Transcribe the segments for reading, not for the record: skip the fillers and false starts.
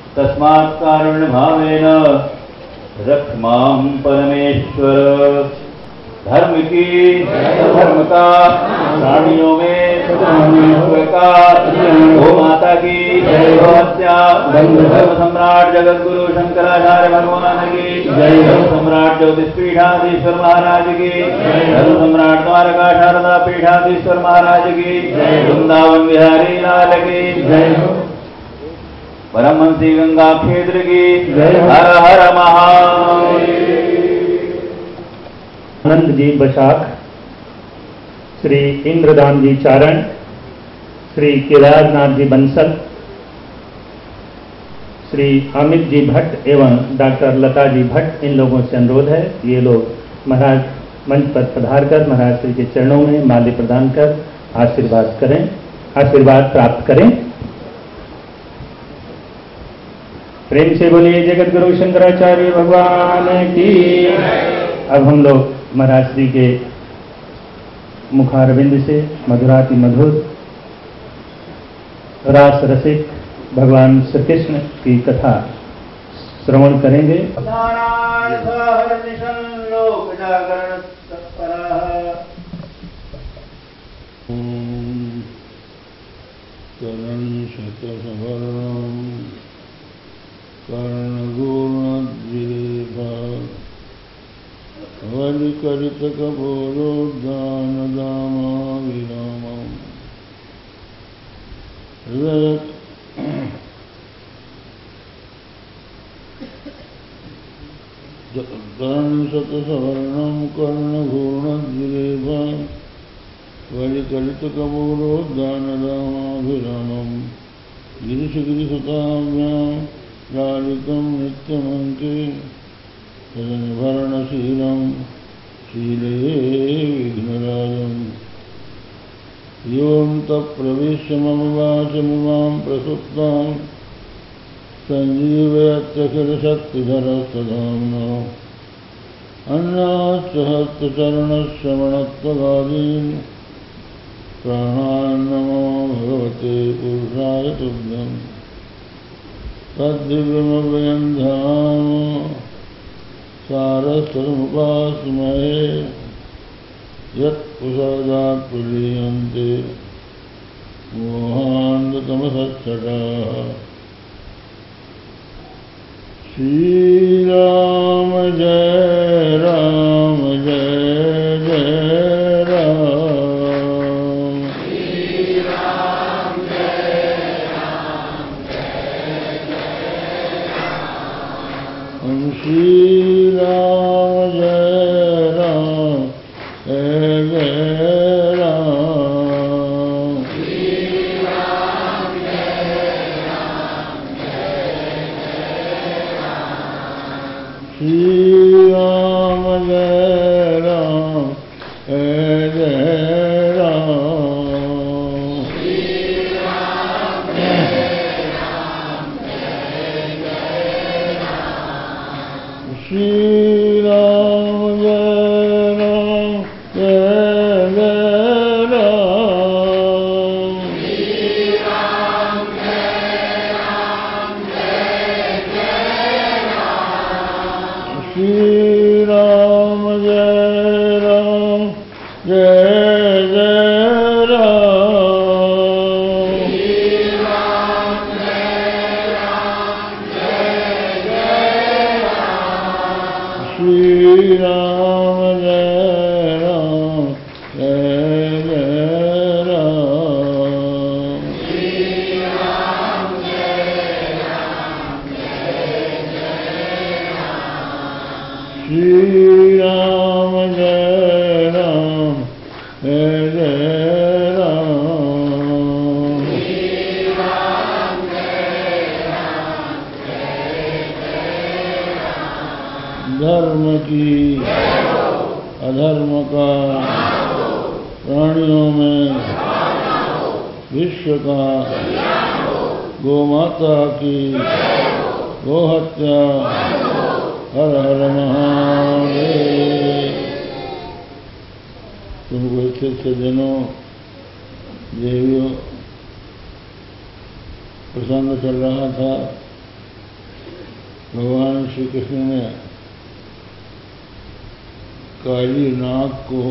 तस्मात् कारुण्य भावेन रक्ष मां परमेश्वर। धर्म की धर्म का प्राणियों में का गो माता की हत्या। धर्म सम्राट जगत गुरु शंकराचार्य भगवान की धर्म सम्राट ज्योतिष पीठाधीश्वर महाराज की धर्म सम्राट द्वारका शारदा पीठाधीश्वर महाराज की वृंदावन बिहारी लाल की परमहंसी गंगा क्षेत्र की हर हर महादेव। आनंद जी बशाक, श्री इंद्रदान जी चारण, श्री केदारनाथ जी बंसल, श्री अमित जी भट्ट एवं डॉक्टर लता जी भट्ट, इन लोगों से अनुरोध है ये लोग महाराज मंच पर पधारकर महाराज श्री के चरणों में माल्य प्रदान कर आशीर्वाद करें, आशीर्वाद प्राप्त करें। प्रेम से बोलिए जगत गुरु शंकराचार्य भगवान की। अब हम लोग महाराज श्री के मुखारविंद से मधुराति मधुर रास रसिक भगवान श्री कृष्ण की कथा श्रवण करेंगे। वलिकरितकपोलोद्दानदामाविरामम् शतसवर्णं कर्णघूर्णद्विरेफा वलिकलितकपोलोद्दानदामाभिरामम् गिरिशगिरिसुताभ्यां लालितं नित्यमङ्के तदनिभरणशीलं शीले विघ्नराजम् योऽन्तः प्रविश्य मम वाचमिमां प्रसुप्तां सञ्जीवयत्यखिलशक्तिधरस्तधाम्ना अन्नाच्च हस्तचरणश्रवणत्वगादीन् प्राणान् नमो भगवते पुरुषाय तुभ्यम्। तद्दिव्यमव्ययं धाम सारस्वतमुपास्महे यत्प्रसादात् प्रलीयन्ते मोहान्धतमसच्छटाः। श्रीराम जय राम जय जय राम। श्रीराम जय राम जय जय राम। श्रीराम जय राम जय जय राम। श्रीराम जय राम जय जय राम। श्रीराम जय राम जय जय राम। श्रीराम जय राम जय जय राम। श्रीराम जय राम जय जय राम। श्रीराम जय राम जय जय राम। श्रीराम जय राम जय जय राम। श्रीराम जय राम जय जय राम। श्रीराम जय राम जय जय राम। श्रीराम जय राम जय जय राम। श्रीराम जय राम जय जय राम। श्रीराम जय राम जय जय राम। धर्म की अधर्म का प्राणियों में विश्व का गो माता की गो हत्या। हर हर महादेव। तुमको स्थित सज्जनों देवियों प्रसंग चल रहा था भगवान श्री कृष्ण ने काली नाग को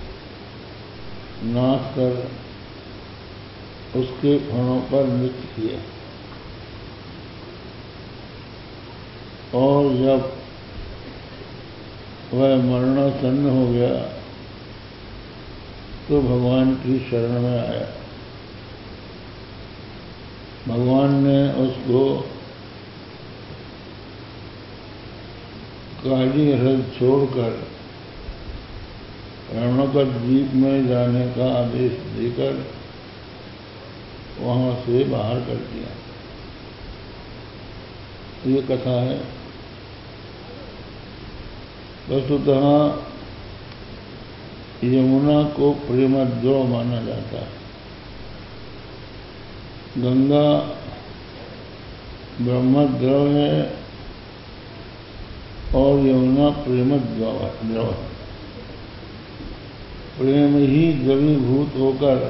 नाश कर उसके फणों पर नृत्य किया और जब वह मरणासन्न हो गया तो भगवान की शरण में आया। भगवान ने उसको काली हृद छोड़कर रणोकर द्वीप में जाने का आदेश देकर वहां से बाहर कर दिया। ये कथा है। वस्तुतः यमुना को प्रेमद्रव माना जाता है। गंगा ब्रह्मद्रव है और यमुना प्रेमद्रव है। प्रेम ही द्रवीभूत होकर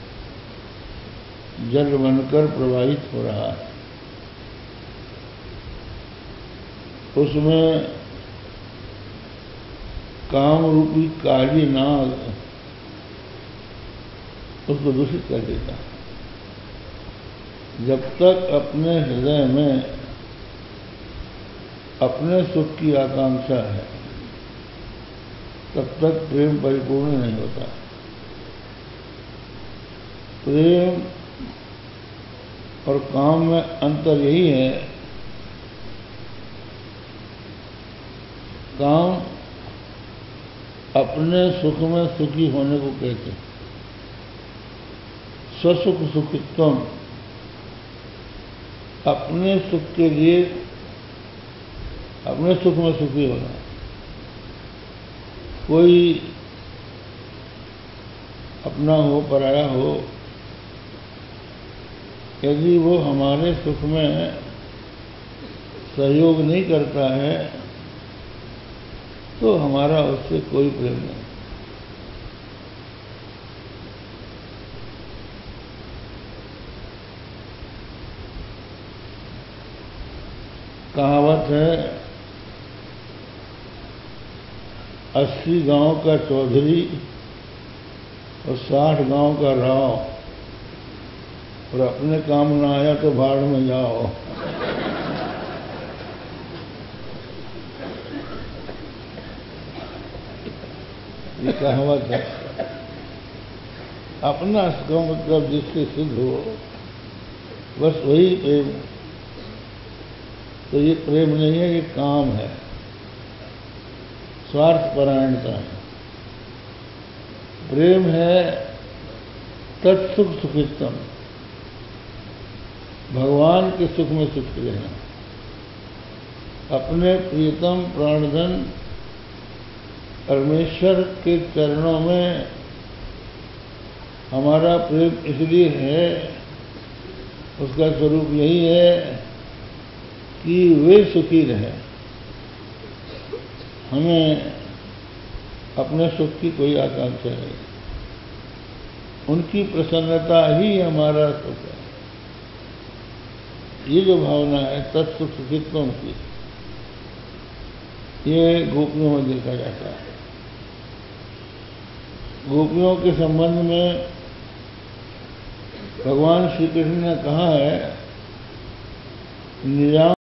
जल बनकर प्रवाहित हो रहा है। उसमें काम रूपी काली नाग उसको दूषित कर देता है। जब तक अपने हृदय में अपने सुख की आकांक्षा है तब तक प्रेम परिपूर्ण नहीं होता। प्रेम और काम में अंतर यही है, काम अपने सुख में सुखी होने को कहते हैं। स्वसुख सुखित्वम, अपने सुख के लिए अपने सुख में सुखी होना। कोई अपना हो पराया हो, यदि वो हमारे सुख में सहयोग नहीं करता है तो हमारा उससे कोई प्रेम नहीं। कहावत है, 80 गांव का चौधरी और 60 गांव का राव, और अपने काम ना आया तो भाड़ में जाओ। ये कहावत है। अपना का मतलब जिससे सिद्ध हो बस वही प्रेम। तो ये प्रेम नहीं है, ये काम है, स्वार्थ परायणता है। प्रेम है तत्सुख सुखित्तम, भगवान के सुख में सुख लेना। अपने प्रियतम प्राणधन परमेश्वर के चरणों में हमारा प्रेम इसलिए है, उसका स्वरूप यही है कि वे सुखी रहे। हमें अपने सुख की कोई आकांक्षा नहीं, उनकी प्रसन्नता ही हमारा सुख है। ये जो भावना है तत्सुख सुखित्वम की, ये गोपियों में देखा जाता है। गोपियों के संबंध में भगवान श्री कृष्ण ने कहा है, निराम